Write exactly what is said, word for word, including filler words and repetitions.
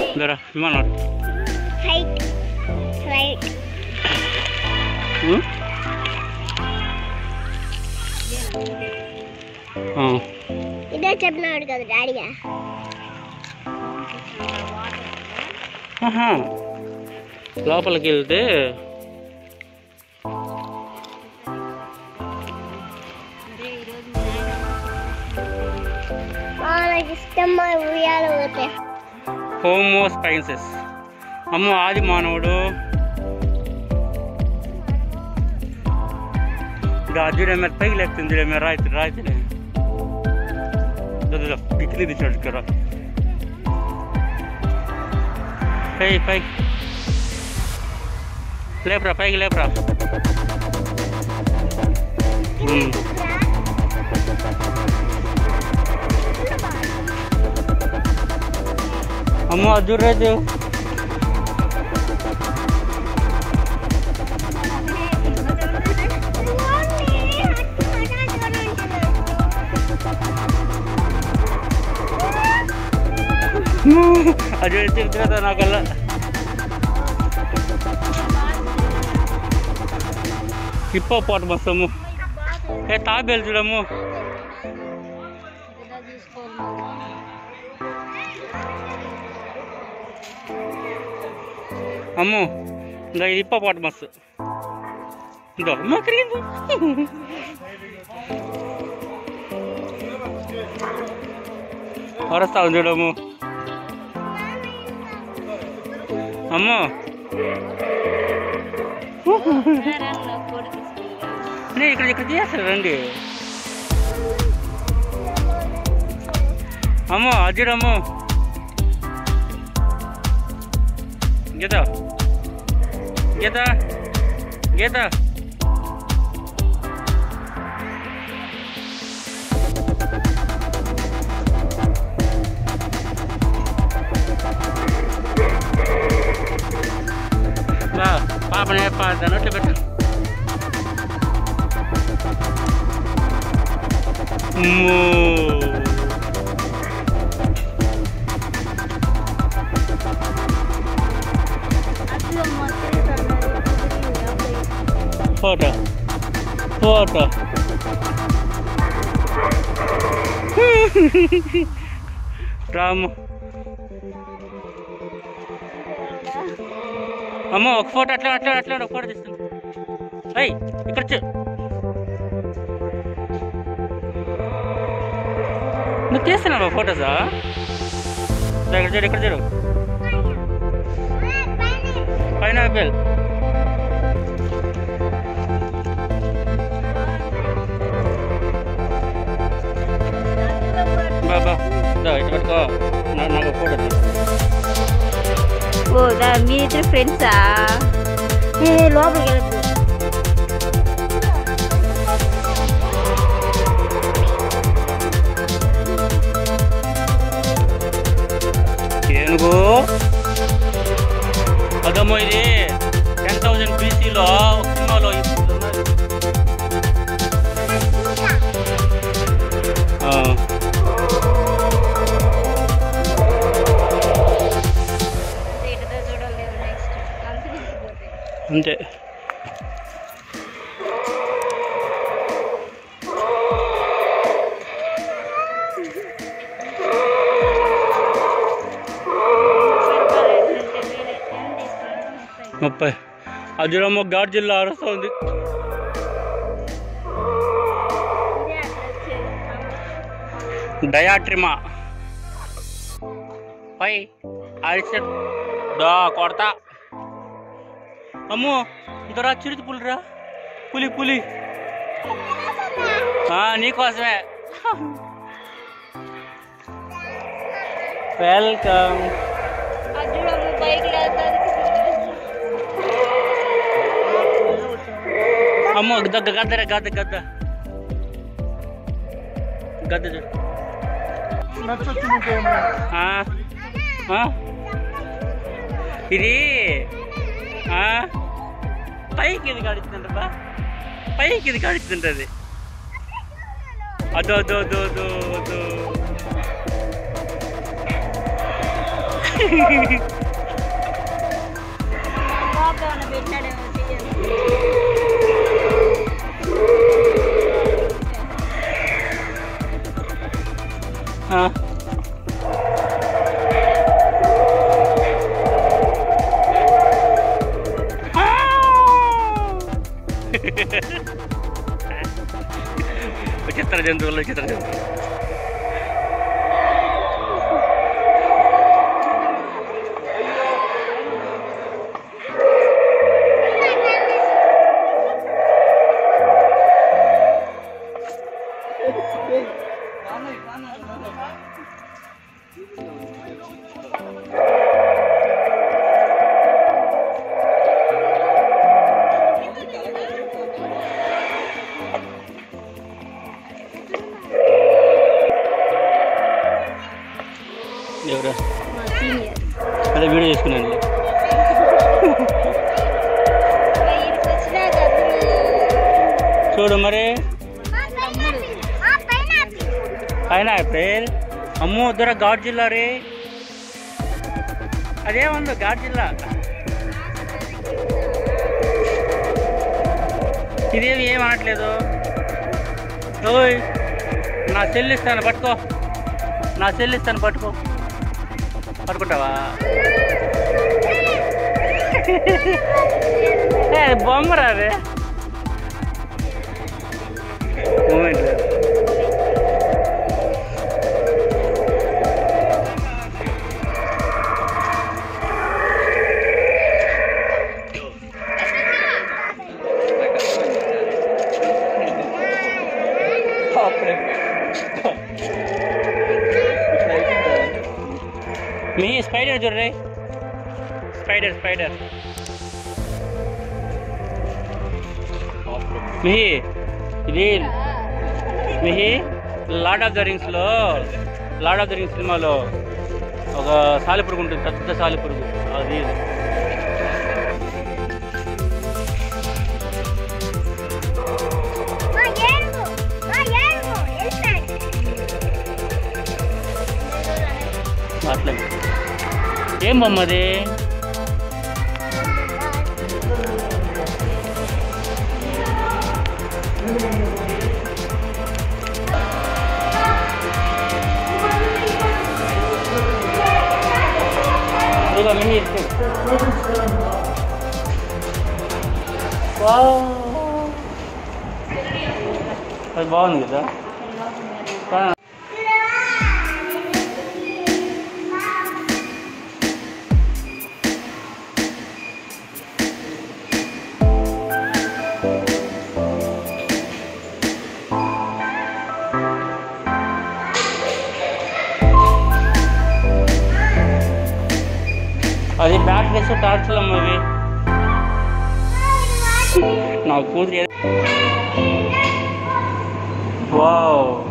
जरा विमान flight flight इधर चपना उड़ गया गाड़िया हाँ లోపలికి వెళ్తే హోమో స్పైన్సెస్ అమ్మ ఆది మానవుడు గాజుడే మీద పైకి లేపుతుంది మీరు రాయితీ రాయితీలే బిక్కిని తీసాడు ఇక్కడ పై పై లేపరా పైకి లేపరా అమ్మ అదూరైతే అదే చెప్తున్నా నాకల్లా హిప్పోపాటమస్ అమ్ము ఏ తాబేలు చూడము అమ్ము ఇంకా ఇది హిప్పోపాటమస్ ఇదో అమ్మ కరిగింది వరస్తావు చూడము అమ్మో ఇక్కడ ఇక్కడ చేస్తారు రండి అమ్మో అజ్జుడమ్మో గీత గీత గీత బా పాపనే పాడతాను అట్లా పెట్టు ఫోటో ఫోటో రాము అమ్మ ఒక ఫోటో అట్లా అట్లా అట్లా ఒక ఫోటో తీస్తాను అయ్యి ఇక్కడ నువ్వు తీస్తున్నావా ఫోటోసా ఇక్కడ చూడు ఇక్కడ చూడు పైనాపిల్ బాబా ఇటు పెట్టుకో నాకు ఫోటో ఓ దా మీ ఇద్దరు ఫ్రెండ్సా లోపలికి వెళ్ళదు ఏనుగు అదమ్మో ఇది టెన్ థౌజండ్ బీసీలో సినిమాలో అంతే ముప్పై అజురమ్మ ఘాట్ జిల్లా అరుస్తుంది డయాట్రిమా పై అరిసె దా కొడతా అమ్మో ఇంతరా చిరుతి పులిరా పులి పులి నీకోసమే వెల్కమ్ అమ్మో గద్ద గద్ద గద్ద గద్ద గద్ద చూడు ఇది పైకి ఇది కడుతుంటా పైకి ఇది కడుతుంటది అదో అదో అదో అదో అదో చిత్ర జంతువులు చిత్ర జంతువులు ఎవరా అదే వీడియో చేసుకున్నాను. చూడు మరి పైనాపిల్. అమ్మో దూర ఘాట్ జిల్లా రే, అదేముందో ఘాట్ జిల్లా. ఇదేమి ఏం అనట్లేదు. ఓయ్ నా చెల్లిస్తాను పట్టుకో, నా చెల్లిస్తాను పట్టుకో. పట్టుకుంటావా? బొమ్మ రాదే మూమెంట్ లేదు. మీ స్పైడర్ చూడరే, స్పైడర్ స్పైడర్ మీ ఇది మీ లార్డ్ ఆఫ్ ద రింగ్స్ లో లార్డ్ ఆఫ్ ద రింగ్స్ సినిమాలో ఒక సాలిపురుగు ఉంటుంది, పెద్ద సాలిపురుగు. అది అట్లా ఏం బొమ్మ అది? అది బాగుంది కదా. అది బ్యాక్ వేసి టార్చ్లు అమ్మవి నాకు కూతురు. వావ్